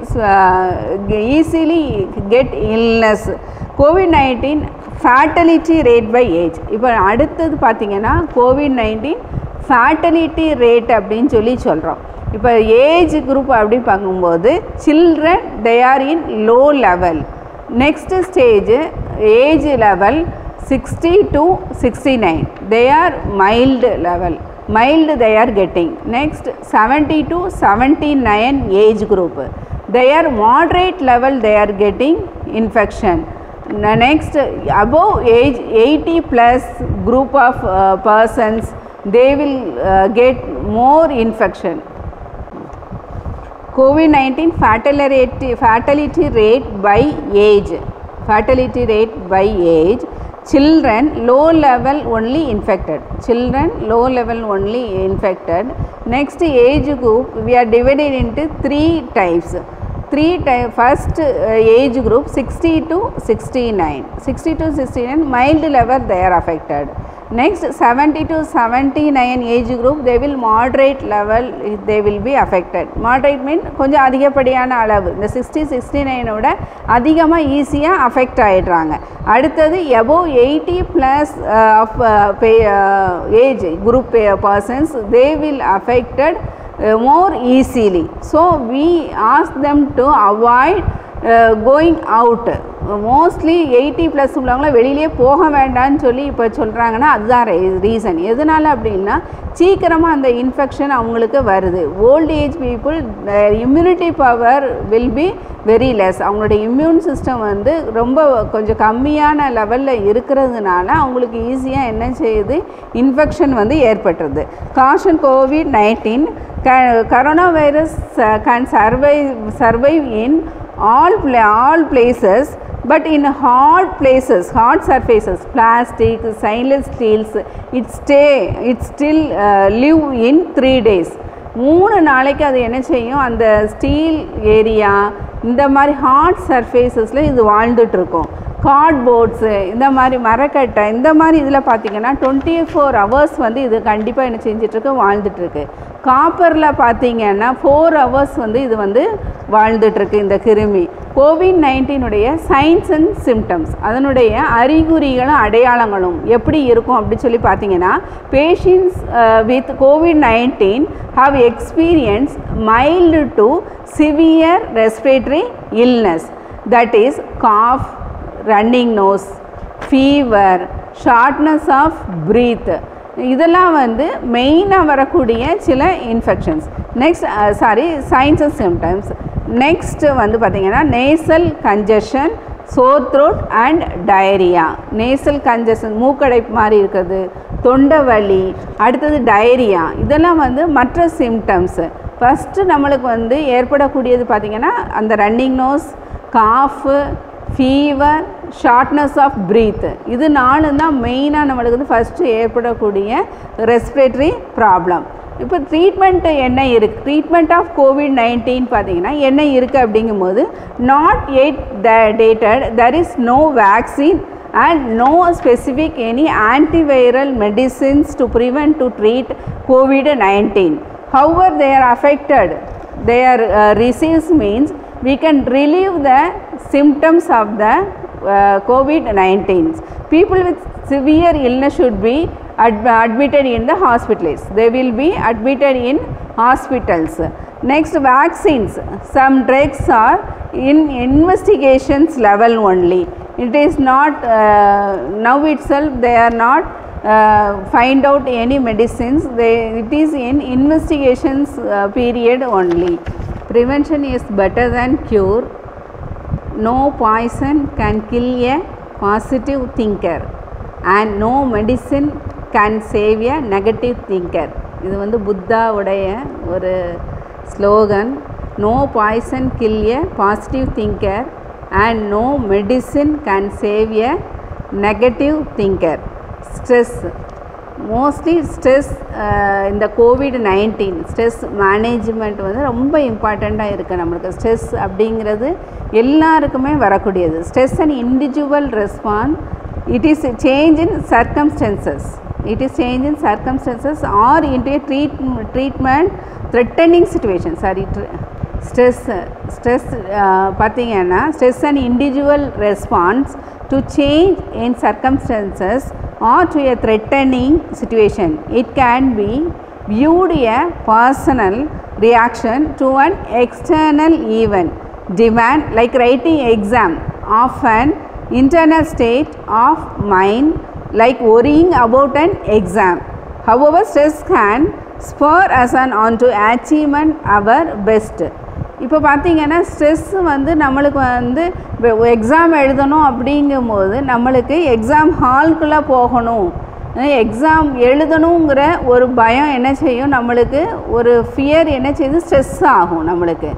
uh, easily get illness. COVID nineteen fatality rate by age. இப்போ அடுத்தது பார்த்திங்கன்னா Covid nineteen ஃபேட்டலிட்டி rate அப்படின்னு சொல்லி சொல்கிறோம். இப்போ age group அப்படி பார்க்கும்போது children they are in low level. Next stage age level sixty to sixty nine they are mild level. Mild they are getting. Next seventy to seventy-nine age group, they are moderate level they are getting infection. Next above age eighty plus group of uh, persons they will uh, get more infection. COVID nineteen fatality, fatality rate by age. Fatality rate by age. Children low level only infected. Children low level only infected. Next age group we are divided into three types. Three type. First uh, age group sixty to sixty-nine. sixty to sixty-nine mild level they are affected. Next seventy to seventy-nine age group they will moderate level they will be affected. Moderate mean கொஞ்சம் அதிகப்படியான அளவு. இந்த sixty sixty-nine ஓட அதிகமா ஈஸியா affect ஆயிடுறாங்க. அடுத்தது above eighty plus uh, of uh, pay, uh, age group persons they will affected uh, more easily. So we ask them to avoid uh, going out. Mostly eighty plus உள்ளவங்கள வெளியிலே போக வேண்டான்னு சொல்லி இப்போ சொல்கிறாங்கன்னா அதுதான் ரீசன். எதனால் அப்படின்னா சீக்கிரமாக அந்த இன்ஃபெக்ஷன் அவங்களுக்கு வருது. Old age people immunity power will be very less. அவங்களுடைய இம்யூன் சிஸ்டம் வந்து ரொம்ப கொஞ்சம் கம்மியான லெவலில் இருக்கிறதுனால அவங்களுக்கு ஈஸியாக என்ன செய்யுது இன்ஃபெக்ஷன் வந்து ஏற்பட்டுருது. Caution COVID nineteen corona virus can survive survive in all all places, but in hard places, hard surfaces, plastic, stainless steels, it stay it still uh, live in three days. மூணு நாளைக்கு அது என்ன செய்யும் அந்த steel area இந்த மாதிரி heart சர்ஃபேஸஸில் இது வாழ்ந்துட்டு இருக்கும். கார்ட்போர்ட்ஸு இந்த மாதிரி மரக்கட்டை இந்த மாதிரி இதில் பார்த்திங்கன்னா டுவெண்ட்டி ஃபோர் ஹவர்ஸ் வந்து இது கண்டிப்பாக என்ன செஞ்சிட்ருக்கு வாழ்ந்துட்டுருக்கு. காப்பரில் பார்த்திங்கன்னா ஃபோர் ஹவர்ஸ் வந்து இது வந்து வாழ்ந்துட்டுருக்கு இந்த கிருமி. கோவிட் நைன்டீனுடைய சைன்ஸ் அண்ட் சிம்டம்ஸ் அதனுடைய அறிகுறிகளும் அடையாளங்களும் எப்படி இருக்கும் அப்படி சொல்லி பார்த்தீங்கன்னா patients with COVID nineteen have experienced mild to severe respiratory illness, that is cough, running nose, fever, shortness of breath. இதெல்லாம் வந்து மெயினாக வரக்கூடிய சில infections. Next sorry signs and symptoms. Next வந்து பார்த்திங்கன்னா nasal congestion, sore throat and diarrhoea. Nasal congestion மூக்கடைப்பு மாதிரி இருக்கிறது, தொண்டை வலி, அடுத்தது டயரியா, இதெல்லாம் வந்து மற்ற சிம்டம்ஸு. ஃபஸ்ட்டு நம்மளுக்கு வந்து ஏற்படக்கூடியது பார்த்திங்கன்னா அந்த running nose, cough, fever, shortness of breath, இது நாலு தான் மெயினாக நம்மளுக்கு வந்து ஃபஸ்ட்டு ஏற்படக்கூடிய ரெஸ்பிரேட்டரி ப்ராப்ளம். இப்போ ட்ரீட்மெண்ட்டு என்ன இருக்குது, ட்ரீட்மெண்ட் ஆஃப் கோவிட் நைன்டீன் பார்த்திங்கன்னா என்ன இருக்குது அப்படிங்கும்போது not aid the dated there is no vaccine and no specific any antiviral medicines to prevent to treat COVID nineteen. However, they are affected, their uh, disease means we can relieve the symptoms of the uh, COVID nineteen. People with severe illness should be ad admitted in the hospitals. They will be admitted in hospitals. Next, vaccines. Some drugs are in investigations level only. It is not uh, now itself they are not uh, find out any medicines. They, it is in investigations uh, period only. Prevention is better than cure. No poison can kill a positive thinker and no medicine can save a negative thinker. இது வந்து புத்தாவுடைய ஒரு slogan. No poison kill a positive thinker and no medicine can save a negative thinker. Stress, mostly stress இந்த கோவிட் நைன்டீன் stress management வந்து ரொம்ப இம்பார்ட்டண்ட்டாக இருக்குது நம்மளுக்கு. ஸ்ட்ரெஸ் அப்படிங்கிறது எல்லாருக்குமே வரக்கூடியது. Stress and individual response, it is change in circumstances, it is change in circumstances or into a treat, treatment threatening situation. Sorry, stress stress uh, பார்த்தீங்கன்னா stress and individual response to change in circumstances or to a threatening situation. It can be viewed a personal reaction to an external event, demand like writing exam, of an internal state of mind like worrying about an exam. However, stress can spur us on to achievement our best. இப்போ பார்த்தீங்கன்னா stress வந்து நம்மளுக்கு வந்து exam எழுதணும் அப்படிங்கும்போது நம்மளுக்கு exam ஹால்குள்ளே போகணும், exam எழுதணுங்கிற ஒரு பயம் என்ன செய்யும், நம்மளுக்கு ஒரு ஃபியர் என்ன செய்யுது, ஸ்ட்ரெஸ் ஆகும் நம்மளுக்கு.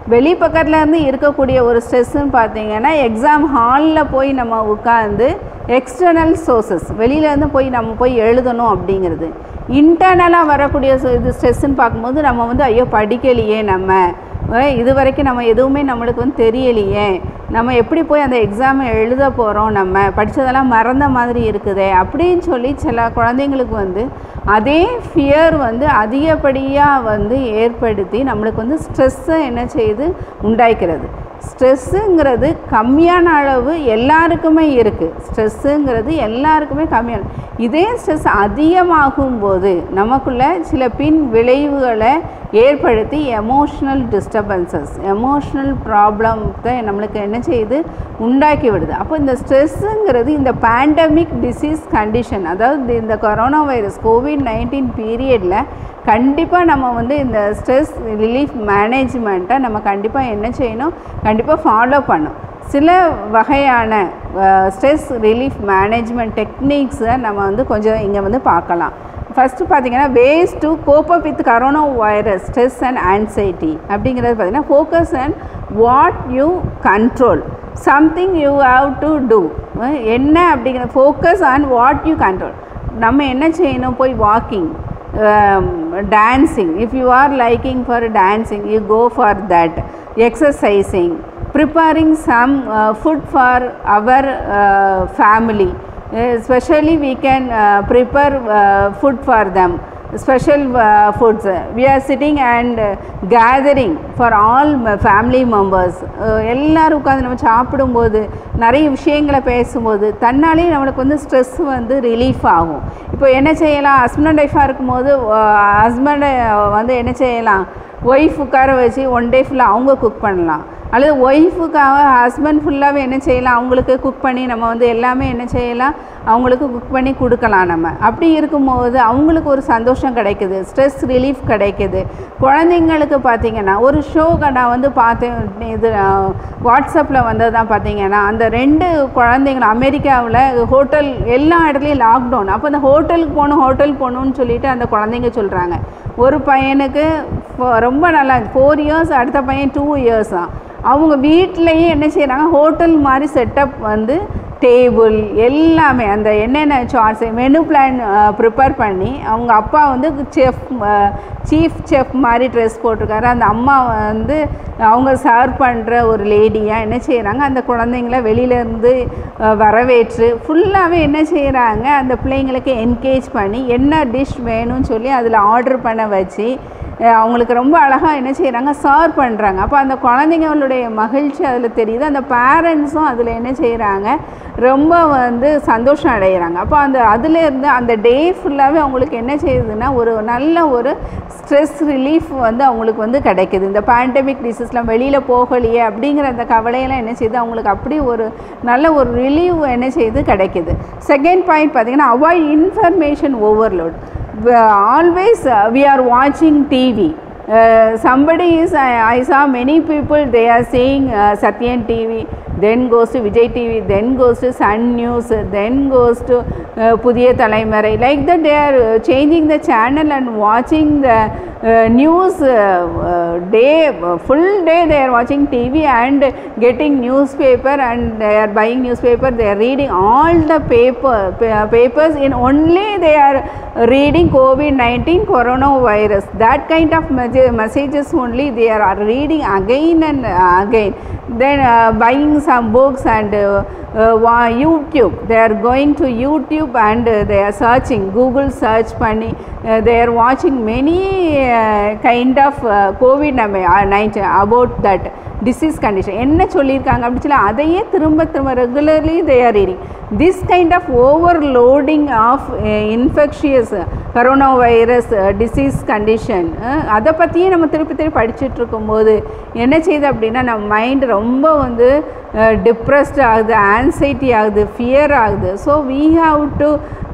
வெளி பக்கத்துலேருந்து இருக்கக்கூடிய ஒரு ஸ்ட்ரெஸ்ஸுன்னு பார்த்தீங்கன்னா எக்ஸாம் ஹாலில் போய் நம்ம உட்காந்து எக்ஸ்டர்னல் சோர்சஸ் வெளியிலேருந்து போய் நம்ம போய் எழுதணும் அப்படிங்கிறது. இன்டர்னலாக வரக்கூடிய இது ஸ்ட்ரெஸ்ஸுன்னு பார்க்கும்போது நம்ம வந்து ஐயோ படிக்கலையே, நம்ம இது வரைக்கும் நம்ம எதுவுமே நம்மளுக்கு வந்து தெரியலையே, நம்ம எப்படி போய் அந்த எக்ஸாமை எழுத போகிறோம், நம்ம படித்ததெல்லாம் மறந்த மாதிரி இருக்குதே அப்படின்னு சொல்லி சில குழந்தைங்களுக்கு வந்து அதே ஃபியர் வந்து அதிகப்படியாக வந்து ஏற்படுத்தி நம்மளுக்கு வந்து ஸ்ட்ரெஸ்ஸை என்ன செய்யுது உண்டாக்கிறது. ஸ்ட்ரெஸ்ஸுங்கிறது கம்மியான அளவு எல்லாருக்குமே இருக்குது. ஸ்ட்ரெஸ்ஸுங்கிறது எல்லாருக்குமே கம்மியான, இதே ஸ்ட்ரெஸ் அதிகமாகும்போது நமக்குள்ள சில பின் விளைவுகளை ஏற்படுத்தி எமோஷ்னல் டிஸ்டர்பன்சஸ், எமோஷ்னல் ப்ராப்ளத்தை நம்மளுக்கு என்ன செய்யுது உண்டாக்கி விடுது. அப்போ இந்த ஸ்ட்ரெஸ்ஸுங்கிறது இந்த பேண்டமிக் டிசீஸ் கண்டிஷன், அதாவது இந்த கொரோனா வைரஸ் கோவிட் நைன்டீன் பீரியடில் கண்டிப்பாக நம்ம வந்து இந்த ஸ்ட்ரெஸ் ரிலீஃப் மேனேஜ்மெண்ட்டை நம்ம கண்டிப்பாக என்ன செய்யணும், கண்டிப்பாக ஃபாலோ பண்ணணும். சில வகையான ஸ்ட்ரெஸ் ரிலீஃப் மேனேஜ்மெண்ட் டெக்னிக்ஸை நம்ம வந்து கொஞ்சம் இங்கே வந்து பார்க்கலாம். ஃபஸ்ட்டு பார்த்திங்கன்னா ways to cope up with corona virus stress and anxiety அப்படிங்கிறது பார்த்திங்கன்னா focus and what you control, something you have to do. என்ன அப்படிங்கிற focus on what you control. நம்ம என்ன செய்யணும், போய் walking, dancing, if you are liking for dancing you go for that, exercising, preparing some uh, food for our uh, family, uh, especially we can uh, prepare uh, food for them, special uh, foods. We are sitting and uh, gathering for all family members. எல்லாரும் உட்காந்து நம்ம சாப்பிடும்போது நிறைய விஷயங்களை பேசும்போது தன்னாலே நம்மளுக்கு வந்து ஸ்ட்ரெஸ் வந்து ரிலீஃப் ஆகும். இப்போ என்ன செய்யலாம், ஹஸ்பண்ட் அண்ட் ஒய்ஃபாக இருக்கும்போது ஹஸ்பண்டை வந்து என்ன செய்யலாம், ஒய்ஃப் உட்கார வச்சு ஒன் டே ஃபுல்லாக அவங்க குக் பண்ணலாம். அல்லது ஒய்ஃபுக்காக ஹஸ்பண்ட் ஃபுல்லாகவே என்ன செய்யலாம், அவங்களுக்கு குக் பண்ணி நம்ம வந்து எல்லாமே என்ன செய்யலாம், அவங்களுக்கு குக் பண்ணி கொடுக்கலாம். நம்ம அப்படி இருக்கும்போது அவங்களுக்கு ஒரு சந்தோஷம் கிடைக்குது, ஸ்ட்ரெஸ் ரிலீஃப் கிடைக்குது. குழந்தைங்களுக்கு பார்த்திங்கன்னா ஒரு ஷோ நான் வந்து பார்த்தேன், இது வாட்ஸ்அப்பில் வந்தது தான் பார்த்திங்கன்னா, அந்த ரெண்டு குழந்தைங்களும் அமெரிக்காவில் ஹோட்டல் எல்லா இடத்துலையும் லாக்டவுன், அப்போ அந்த ஹோட்டலுக்கு போகணும் ஹோட்டல் போகணுன்னு சொல்லிட்டு அந்த குழந்தைங்க சொல்கிறாங்க. ஒரு பையனுக்கு ரொம்ப நல்லா ஃபோர் இயர்ஸ், அடுத்த பையன் டூ இயர்ஸ் தான். அவங்க வீட்டிலையே என்ன செய்கிறாங்க, ஹோட்டல் மாதிரி செட்டப் வந்து டேபிள் எல்லாமே அந்த என்னென்ன சார்ட்ஸ் மெனு பிளான் ப்ரிப்பேர் பண்ணி, அவங்க அப்பா வந்து செஃப் சீஃப் செஃப் மாதிரி ட்ரெஸ் போட்டிருக்காரு, அந்த அம்மா வந்து அவங்க சர்வ் பண்ணுற ஒரு லேடியாக என்ன செய்கிறாங்க, அந்த குழந்தைங்கள வெளியிலேருந்து வரவேற்று ஃபுல்லாகவே என்ன செய்கிறாங்க, அந்த பிள்ளைங்களுக்கு என்கேஜ் பண்ணி என்ன டிஷ் வேணும்னு சொல்லி அதில் ஆர்டர் பண்ண வச்சு அவங்களுக்கு ரொம்ப அழகாக என்ன செய்கிறாங்க, சர்வ் பண்ணுறாங்க. அப்போ அந்த குழந்தைங்களுடைய மகிழ்ச்சி அதில் தெரியுது, அந்த பேரண்ட்ஸும் அதில் என்ன செய்கிறாங்க, ரொம்ப வந்து சந்தோஷம் அடைகிறாங்க. அப்போ அந்த அதுலேருந்து அந்த டே ஃபுல்லாகவே அவங்களுக்கு என்ன செய்யுதுன்னா ஒரு நல்ல ஒரு ஸ்ட்ரெஸ் ரிலீஃப் வந்து அவங்களுக்கு வந்து கிடைக்குது. இந்த பேண்டமிக் டிசீஸ்லாம் வெளியில் போகலையே அப்படிங்கிற அந்த கவலையெல்லாம் என்ன செய்யுது, அவங்களுக்கு அப்படி ஒரு நல்ல ஒரு ரிலீவ் என்ன செய்யுது கிடைக்குது. செகண்ட் பாயிண்ட் பார்த்திங்கன்னா avoid information overload. Always uh, we are watching T V. Uh, somebody is I, I saw many people, they are saying uh, Satyan T V, then goes to Vijay T V, then goes to Sun News, then goes to uh, Pudhiya Thalaimarai. Like that they are uh, changing the channel and watching the uh, news uh, uh, day, uh, full day they are watching T V and getting newspaper, and they are buying newspaper, they are reading all the paper pa- papers in only they are reading COVID nineteen coronavirus. That kind of messages only they are reading again and again. Then uh, buying some books and uh, uh, YouTube, they are going to YouTube and uh, they are searching, Google search பண்ணி uh, they are watching many uh, kind of uh, COVID nineteen about that disease condition என்ன சொல்லியிருக்காங்க அப்படி சொல்லி அதையே திரும்ப திரும்ப regularly they are reading. This kind of overloading of uh, infectious corona virus disease condition அதை பற்றியே நம்ம திருப்பி திருப்பி படிச்சுட்டு இருக்கும்போது என்ன செய்யுது அப்படின்னா நம்ம மைண்ட் ரொம்ப வந்து டிப்ரெஸ்ட் ஆகுது, ஆன்சைட்டி ஆகுது, ஃபியர் ஆகுது. So we have to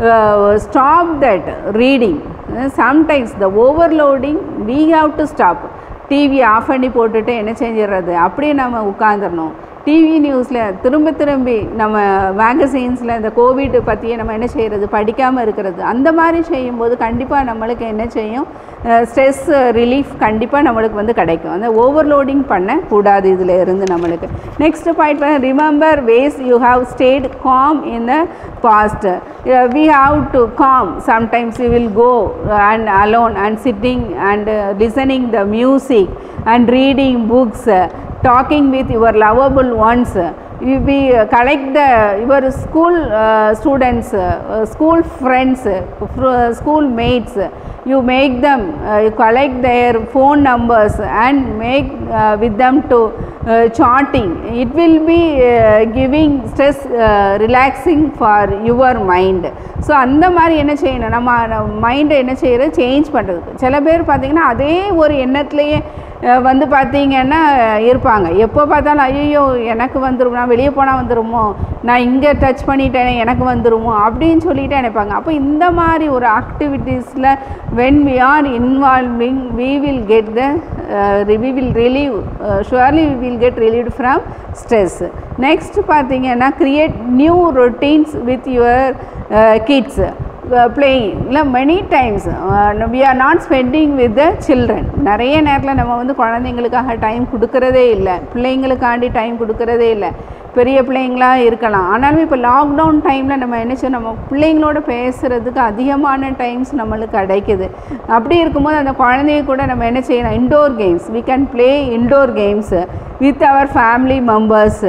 stop that reading. Sometimes the overloading we have to stop. TV off பண்ணி போட்டுட்டு என்ன செஞ்சிடறது, அப்படியே நம்ம உட்காந்துடணும். டிவி நியூஸில் திரும்ப திரும்பி நம்ம மேகசைன்ஸில் இந்த கோவிட் பற்றியே நம்ம என்ன செய்கிறது, படிக்காமல் இருக்கிறது. அந்த மாதிரி செய்யும்போது கண்டிப்பாக நம்மளுக்கு என்ன செய்யும், ஸ்ட்ரெஸ் ரிலீஃப் கண்டிப்பாக நம்மளுக்கு வந்து கிடைக்கும். அந்த ஓவர்லோடிங் பண்ணக்கூடாது இதில் இருந்து நம்மளுக்கு. நெக்ஸ்ட் பாயிண்ட் பண்ண remember ways you have stayed calm in the past. We have to calm. Sometimes you will go and alone and sitting and listening the music and reading books, uh, talking with your lovable ones. You be uh, collect the your school uh, students, uh, school friends, uh, school mates. You make them, uh, you collect their phone numbers and make uh, with them to uh, chatting. It will be uh, giving stress uh, relaxing for your mind. So அந்த மாதிரி என்ன செய்யணும், நம்ம மைண்டை என்ன செய்யறது, change பண்ணுறதுக்கு. சில பேர் பார்த்திங்கன்னா அதே ஒரு எண்ணத்துலேயே வந்து பார்த்திங்கன்னா இருப்பாங்க. எப்போ பார்த்தாலும் ஐயோ எனக்கு வந்துடும், நான் வெளியே போனால் வந்துடுமோ, நான் இங்கே டச் பண்ணிட்டேனே எனக்கு வந்துடுமோ அப்படின்னு சொல்லிட்டு நினைப்பாங்க. அப்போ இந்த மாதிரி ஒரு ஆக்டிவிட்டீஸில் when we are involving we will get the we will relieve surely we will get relieved from stress. Next பார்த்திங்கன்னா create new routines with your kids. Playing இல்லை many times we are not spending with the children. நிறைய நேரத்தில் நம்ம வந்து குழந்தைங்களுக்காக time கொடுக்கறதே இல்லை, பிள்ளைங்களுக்காண்டி time கொடுக்கறதே இல்லை. பெரிய பிள்ளைங்களாக இருக்கலாம், ஆனாலும் இப்போ லாக்டவுன் டைமில் நம்ம என்ன செய்யணும், நம்ம பிள்ளைங்களோட பேசுகிறதுக்கு அதிகமான டைம்ஸ் நம்மளுக்கு கிடைக்குது. அப்படி இருக்கும்போது அந்த குழந்தைய கூட நம்ம என்ன செய்யணும், indoor games, we can play indoor games with our family members.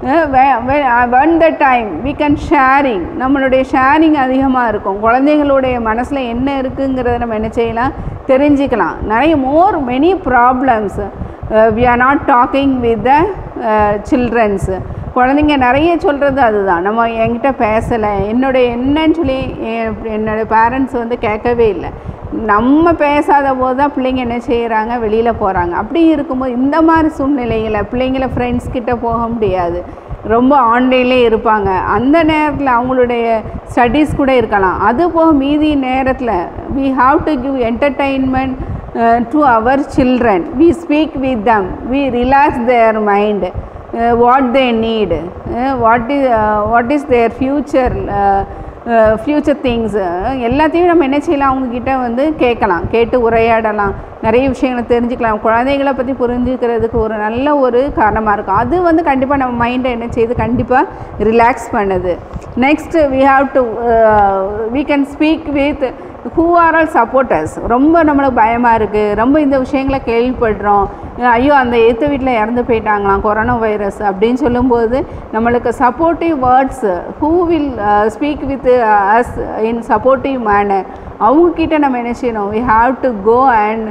One the time we can sharing, நம்மளுடைய ஷேரிங் அதிகமாக இருக்கும். குழந்தைங்களுடைய மனசில் என்ன இருக்குங்கிறத நம்ம என்ன செய்யலாம், தெரிஞ்சுக்கலாம். நிறைய more many problems we are not talking with the childrens. குழந்தைங்க நிறைய சொல்கிறது அதுதான், நம்ம என்கிட்ட பேசலை, என்னுடைய என்னன்னு சொல்லி என்னோடய பேரண்ட்ஸ் வந்து கேட்கவே இல்லை. நம்ம பேசாத போது தான் பிள்ளைங்க என்ன செய்கிறாங்க, வெளியில் போகிறாங்க. அப்படி இருக்கும்போது இந்த மாதிரி சூழ்நிலையில் பிள்ளைங்கள ஃப்ரெண்ட்ஸ் கிட்ட போக முடியாது, ரொம்ப ஆன்லைன்லே இருப்பாங்க. அந்த நேரத்தில் அவங்களுடைய ஸ்டடீஸ் கூட இருக்கலாம். அது போக மீதி நேரத்தில் we have to give entertainment uh, to our children. We speak with them, we relax their mind, uh, what they need, uh, what is uh, what is their future uh, future things எல்லாத்தையும் நம்ம என்ன செய்யலாம், அவங்கக்கிட்ட வந்து கேட்கலாம், கேட்டு உரையாடலாம், நிறைய விஷயங்களை தெரிஞ்சுக்கலாம். குழந்தைகளை பற்றி புரிஞ்சுக்கிறதுக்கு ஒரு நல்ல ஒரு காரணமாக இருக்கும். அது வந்து கண்டிப்பாக நம்ம மைண்டை என்ன செய்யுது, கண்டிப்பாக ரிலாக்ஸ் பண்ணுது. Next we have to we can speak with who are all supporters. ரொம்ப நம்மளுக்கு பயமாக இருக்குது, ரொம்ப இந்த விஷயங்களை கேள்விப்படுறோம், ஐயோ அந்த எய்த்து வீட்டில் இறந்து போயிட்டாங்களாம் கொரோனா வைரஸ் அப்படின்னு சொல்லும்போது நம்மளுக்கு supportive words, who will speak with us in supportive manner, அவங்கக்கிட்ட நம்ம என்ன செய்யணும், we have to go and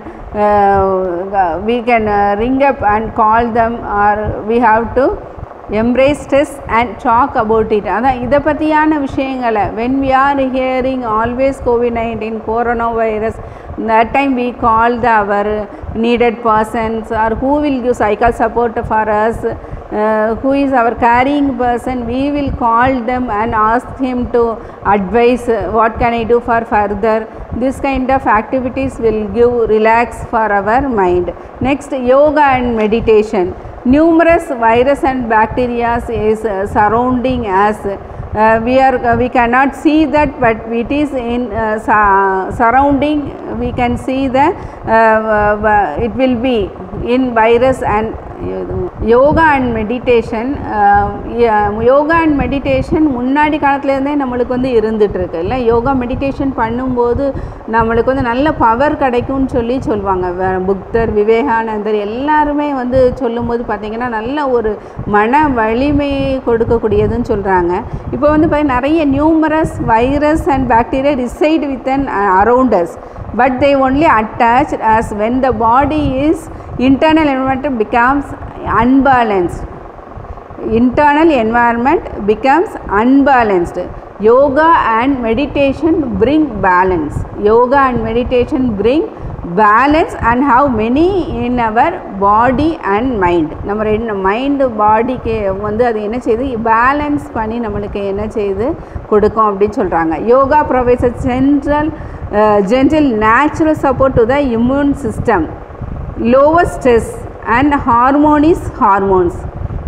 we can ring up and call them or we have to embrace stress and talk about it. அதான் இதை பற்றியான விஷயங்களை when we are hearing always COVID nineteen coronavirus, that time we call the our needed persons or who will give psycho support for us, uh, who is our caring person, we will call them and ask him to advise uh, what can I do for further. This kind of activities will give relax for our mind. Next, yoga and meditation. Numerous virus and bacteria is uh, surrounding us. Uh, we are uh, we cannot see that, but it is in uh, su- surrounding. We can see that uh, uh, it will be in virus and yoga and meditation. Yoga and meditation முன்னாடி காலத்துலேருந்தே நம்மளுக்கு வந்து இருந்துகிட்ருக்கு இல்லை. Yoga meditation பண்ணும்போது நம்மளுக்கு வந்து நல்ல power கிடைக்கும்னு சொல்லி சொல்லுவாங்க. புத்தர், விவேகானந்தர் எல்லாருமே வந்து சொல்லும்போது பார்த்திங்கன்னா நல்ல ஒரு மன வலிமையை கொடுக்கக்கூடியதுன்னு சொல்கிறாங்க. இப்போ வந்து பார்த்திங்கன்னா நிறைய numerous virus and bacteria reside with and around us, but they only attach as when the body is internal environment becomes unbalanced. Internal environment becomes unbalanced. Yoga and meditation bring balance. Yoga and meditation bring balance and have many in our body and mind. நம்ம ரெண்டு mind பாடிக்கு வந்து அது என்ன செய்யுது, balance பண்ணி நம்மளுக்கு என்ன செய்யுது கொடுக்கும் அப்படின்னு சொல்கிறாங்க. Yoga provides a central uh, gentle natural support to the immune system, lower stress and harmonious hormones.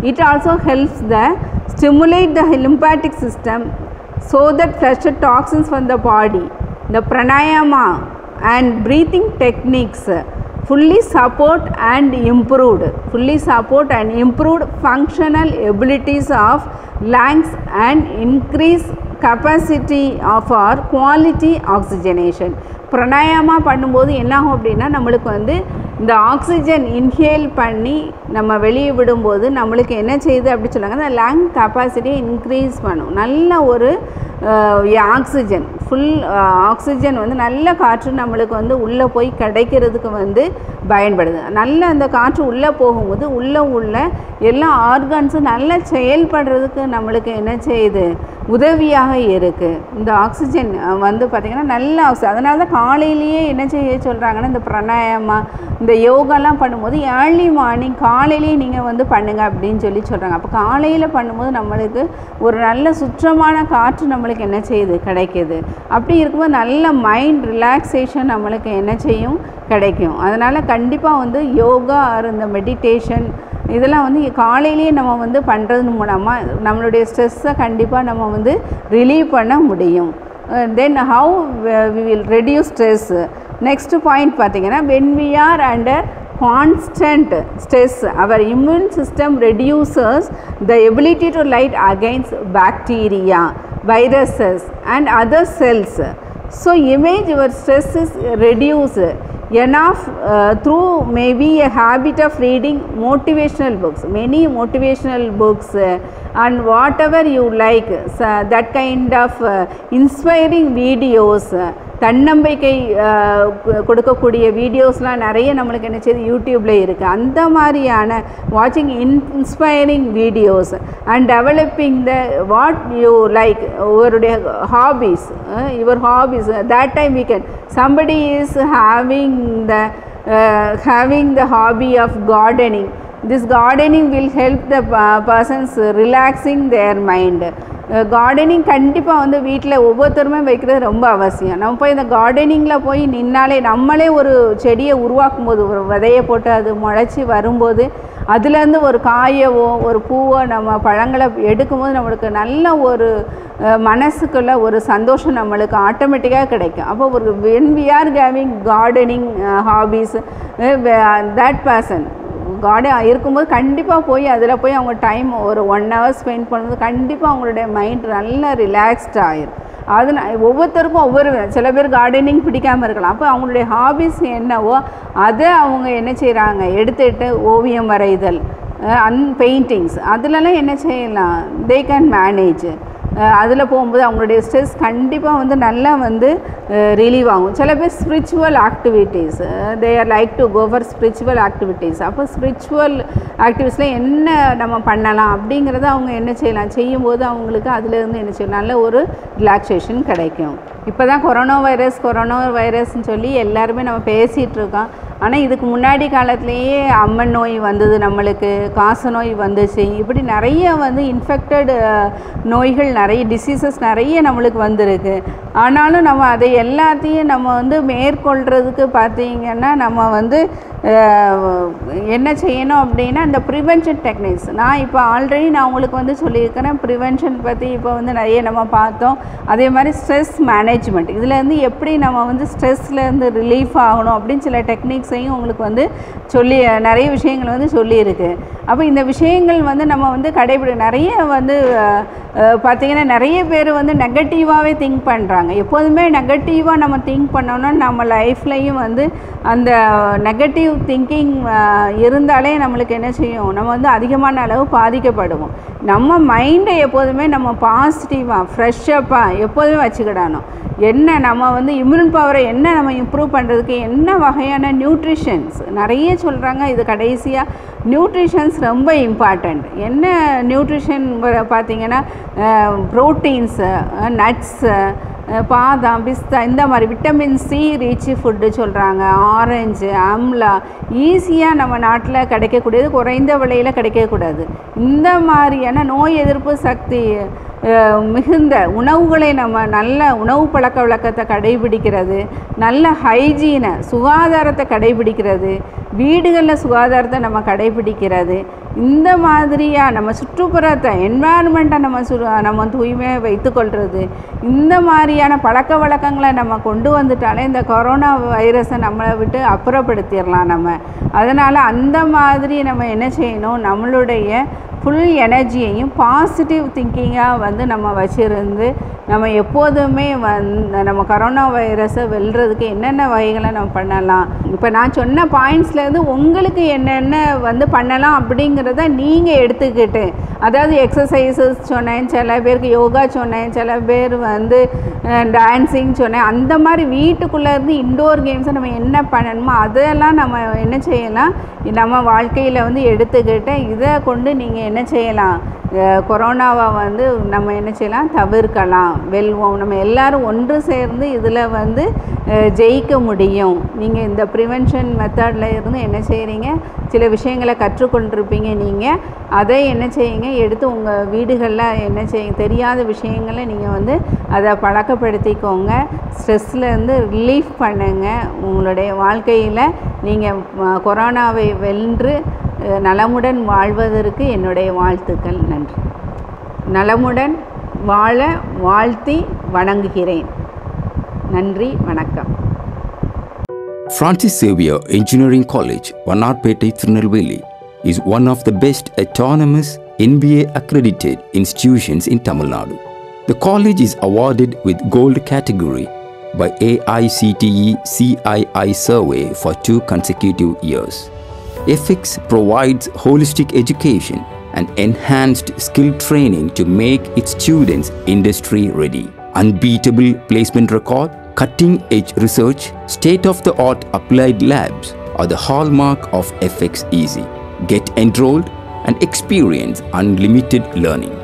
It also helps the stimulate the lymphatic system so that flush toxins from the body. The pranayama and breathing techniques fully support and improved fully support and improved functional abilities of lungs and increase capacity of our quality oxygenation. Pranayama பண்ணும்போது என்ன ஆகும் அப்படின்னா நம்மளுக்கு வந்து இந்த oxygen inhale பண்ணி நம்ம வெளியே விடும்போது நம்மளுக்கு என்ன செய்யுது அப்படி சொல்லுவாங்க, அந்த லங் கெப்பாசிட்டியை இன்க்ரீஸ் பண்ணும். நல்ல ஒரு ஆக்சிஜன் ஃபுல் ஆக்சிஜன் வந்து நல்ல காற்று நம்மளுக்கு வந்து உள்ளே போய் கிடைக்கிறதுக்கு வந்து பயன்படுது. நல்ல அந்த காற்று உள்ளே போகும்போது உள்ளே உள்ள எல்லா ஆர்கன்ஸும் நல்லா செயல்படுறதுக்கு நம்மளுக்கு என்ன செய்யுது, உதவியாக இருக்குது. இந்த ஆக்சிஜன் வந்து பார்த்திங்கன்னா நல்ல ஆக்சிஜன். அதனால தான் காலையிலேயே என்ன செய்ய சொல்கிறாங்கன்னா இந்த பிராணாயாமா இந்த யோகாலாம் பண்ணும்போது ஏர்லி மார்னிங் காலையிலேயே நீங்கள் வந்து பண்ணுங்கள் அப்படின்னு சொல்லி சொல்கிறாங்க. அப்போ காலையில் பண்ணும்போது நம்மளுக்கு ஒரு நல்ல சுற்றமான காற்று நம்மளுக்கு என்ன செய்யுது, கிடைக்கிது. அப்படி இருக்கும்போது நல்ல மைண்ட் ரிலாக்ஸேஷன் நம்மளுக்கு என்ன செய்யும், கிடைக்கும். அதனால் கண்டிப்பாக வந்து யோகா ஆர் இந்த மெடிடேஷன் இதெல்லாம் வந்து காலையிலேயே நம்ம வந்து பண்ணுறது மூலமாக நம்மளுடைய ஸ்ட்ரெஸ்ஸை கண்டிப்பாக நம்ம வந்து ரிலீவ் பண்ண முடியும். Then how we will reduce stress. Next point பார்த்திங்கன்னா when we are under constant stress our immune system reduces the ability to fight against bacteria, viruses and other cells. So image your stress is reduced enough uh, through maybe a habit of reading motivational books, many motivational books uh, and whatever you like, so that kind of uh, inspiring videos, தன்னம்பிக்கை கொடுக்கக்கூடிய வீடியோஸ்லாம் நிறைய நம்மளுக்கு என்ன செய்யுது யூடியூப்பில் இருக்குது. அந்த மாதிரியான வாட்சிங் inspiring videos and developing the what you like உங்களுடைய hobbies your hobbies that time we can somebody is having the uh, having the hobby of gardening. This gardening will help the uh, persons relaxing their mind. Gardening கண்டிப்பாக வந்து வீட்டில் ஒவ்வொருத்தருமே வைக்கிறது ரொம்ப அவசியம். நம்ம போய் இந்த கார்டனிங்கில் போய் நின்னாலே நம்மளே ஒரு செடியை உருவாக்கும் போது ஒரு விதையை போட்டு அது முளைச்சி வரும்போது அதுலேருந்து ஒரு காயவோ ஒரு பூவோ நம்ம பழங்களை எடுக்கும்போது நம்மளுக்கு நல்ல ஒரு மனசுக்குள்ள ஒரு சந்தோஷம் நம்மளுக்கு ஆட்டோமேட்டிக்காக கிடைக்கும். அப்போ ஒரு when we are having gardening uh, hobbies uh, that person garden இருக்கும்போது கண்டிப்பாக போய் அதில் போய் அவங்க டைம் ஒரு ஒன் ஹவர் ஸ்பெண்ட் பண்ணும்போது கண்டிப்பாக அவங்களுடைய மைண்ட் நல்லா ரிலாக்ஸ்ட் ஆகிடும். அது ஒவ்வொருத்தருக்கும் ஒவ்வொரு சில பேர் கார்டனிங் பிடிக்காமல் இருக்கலாம். அப்போ அவங்களுடைய ஹாபீஸ் என்னவோ அதை அவங்க என்ன செய்கிறாங்க, எடுத்துகிட்டு ஓவியம் வரைதல் அன் பெயிண்டிங்ஸ் அதிலலாம் என்ன செய்யலாம், தே கேன் மேனேஜ். அதில் போகும்போது அவங்களுடைய ஸ்ட்ரெஸ் கண்டிப்பாக வந்து நல்லா வந்து ரிலீவ் ஆகும். சில பேர் spiritual activities they are like to go for spiritual activities. அப்போ ஸ்பிரிச்சுவல் ஆக்டிவிட்டீஸில் என்ன நம்ம பண்ணலாம் அப்படிங்கிறத அவங்க என்ன செய்யலாம், செய்யும்போது அவங்களுக்கு அதுலேருந்து என்ன செய்யலாம், நல்ல ஒரு ரிலாக்ஸேஷன் கிடைக்கும். இப்போ தான் கொரோனா வைரஸ் கொரோனா வைரஸ்ன்னு சொல்லி எல்லாருமே நம்ம பேசிகிட்டு இருக்கோம். ஆனால் இதுக்கு முன்னாடி காலத்துலேயே அம்மன் நோய் வந்தது, நம்மளுக்கு காச நோய் வந்துச்சு, இப்படி நிறைய வந்து இன்ஃபெக்டட் நோய்கள் நிறைய டிசீசஸ் நிறைய நம்மளுக்கு வந்திருக்கு. ஆனாலும் நம்ம அதை எல்லாத்தையும் நம்ம வந்து மேற்கொள்கிறதுக்கு பார்த்திங்கன்னா நம்ம வந்து என்ன செய்யணும் அப்படின்னா இந்த ப்ரிவென்ஷன் டெக்னிக்ஸ். நான் இப்போ ஆல்ரெடி நான் உங்களுக்கு வந்து சொல்லியிருக்கிறேன் ப்ரிவென்ஷன் பற்றி. இப்போ வந்து நிறைய நம்ம பார்த்தோம். அதே மாதிரி ஸ்ட்ரெஸ் மேனேஜ்மெண்ட், இதுலேருந்து எப்படி நம்ம வந்து ஸ்ட்ரெஸ்லேருந்து ரிலீஃப் ஆகணும் அப்படின்னு சில டெக்னிக்ஸையும் உங்களுக்கு வந்து சொல்லி நிறைய விஷயங்கள் வந்து சொல்லியிருக்கு. அப்போ இந்த விஷயங்கள் வந்து நம்ம வந்து கடைபிடி நிறைய வந்து பார்த்திங்கன்னா நிறைய பேர் வந்து நெகட்டிவாகவே திங்க் பண்ணுறாங்க. எப்போதுமே நெகட்டிவாக நம்ம திங்க் பண்ணோன்னா நம்ம லைஃப்லையும் வந்து அந்த நெகட்டிவ் திங்கிங் இருந்தாலே நம்மளுக்கு என்ன செய்யும், நம்ம வந்து அதிகமான அளவு பாதிக்கப்படுவோம். நம்ம மைண்டை எப்போதுமே நம்ம பாசிட்டிவாக ஃப்ரெஷ்ஷப்பாக எப்போதுமே வச்சுக்கிடணும். என்ன நம்ம வந்து இம்யூன் பவரை என்ன நம்ம இம்ப்ரூவ் பண்ணுறதுக்கு என்ன வகையான நியூட்ரிஷன்ஸ் நிறைய சொல்கிறாங்க. இது கடைசியாக நியூட்ரிஷன்ஸ் ரொம்ப இம்பார்ட்டண்ட். என்ன நியூட்ரிஷன் பார்த்திங்கன்னா ப்ரோட்டீன்ஸு, நட்ஸு, பாதாம், பிஸ்தா, இந்த மாதிரி விட்டமின் சி ரீச் ஃபுட்டு சொல்கிறாங்க. ஆரஞ்சு, அம்லா ஈஸியாக நம்ம நாட்டில் கிடைக்கக்கூடியது, குறைந்த விலையில் கிடைக்கக்கூடாது. இந்த மாதிரியான நோய் எதிர்ப்பு சக்தி மிகுந்த உணவுகளை நம்ம நல்ல உணவு பழக்க வழக்கத்தை கடைபிடிக்கிறது, நல்ல ஹைஜீனை சுகாதாரத்தை கடைபிடிக்கிறது, வீடுகளில் சுகாதாரத்தை நம்ம கடைபிடிக்கிறது, இந்த மாதிரியாக நம்ம சுற்றுப்புறத்தை என்வாயர்மெண்ட்டை நம்ம சு நம்ம தூய்மையாக வைத்துக்கொள்வது, இந்த மாதிரியான பழக்க வழக்கங்களை நம்ம கொண்டு வந்துட்டாலே இந்த கொரோனா வைரஸை நம்மளை விட்டு அப்புறப்படுத்திடலாம் நம்ம. அதனால் அந்த மாதிரி நம்ம என்ன செய்யணும், நம்மளுடைய ஃபுல் எனர்ஜியையும் பாசிட்டிவ் திங்கிங்காக வந்து நம்ம வச்சுருந்து நம்ம எப்போதுமே வந்து நம்ம கொரோனா வைரஸை வெல்றதுக்கு என்னென்ன வகைகளை நம்ம பண்ணலாம். இப்போ நான் சொன்ன பாயிண்ட்ஸ்லேருந்து உங்களுக்கு என்னென்ன வந்து பண்ணலாம் அப்படிங்கிறத நீங்கள் எடுத்துக்கிட்டு, அதாவது எக்ஸசைசஸ் சொன்னேன், சில பேருக்கு யோகா சொன்னேன், சில பேர் வந்து டான்ஸிங் சொன்னேன், அந்த மாதிரி வீட்டுக்குள்ளேருந்து இன்டோர் கேம்ஸை நம்ம என்ன பண்ணணுமோ அதெல்லாம் நம்ம என்ன செய்யலாம், நம்ம வாழ்க்கையில் வந்து எடுத்துக்கிட்டு இதை கொண்டு நீங்கள் என்ன செய்யலாம், கொரோனாவை வந்து நம்ம என்ன செய்யலாம், தவிர்க்கலாம், வெல்வோம். நம்ம எல்லோரும் ஒன்று சேர்ந்து இதில் வந்து ஜெயிக்க முடியும். நீங்கள் இந்த ப்ரிவென்ஷன் மெத்தடில் இருந்து என்ன செய்கிறீங்க, சில விஷயங்களை கற்றுக்கொண்டிருப்பீங்க. நீங்கள் அதை என்ன செய்யுங்க, எடுத்து உங்கள் வீடுகளில் என்ன செய்ய தெரியாத விஷயங்களை நீங்கள் வந்து அதை பழக்கப்படுத்திக்கோங்க. ஸ்ட்ரெஸ்லேருந்து ரிலீஃப் பண்ணுங்கள். உங்களுடைய வாழ்க்கையில் நீங்கள் கொரோனாவை வென்று நலமுடன் வாழ்வதற்கு என்னுடைய வாழ்த்துக்கள். நன்றி. நலமுடன் வாழ வாழ்த்தி வணங்குகிறேன். நன்றி, வணக்கம். Francis Xavier Engineering College, Vannarpettai, Tirunelveli is one of the best autonomous N B A accredited institutions in Tamil Nadu. The college is awarded with gold category by A I C T E C I I survey for two consecutive years. F X provides holistic education and enhanced skill training to make its students industry ready. Unbeatable placement record, cutting-edge research, state-of-the-art applied labs are the hallmark of F X E A S Y. Get enrolled and experience unlimited learning.